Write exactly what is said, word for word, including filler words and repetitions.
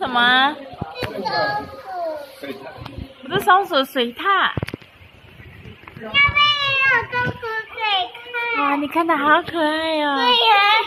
什么？不是松鼠，水獭。 那边也有松鼠水獭。 哇，你看它好可爱哦。 对呀。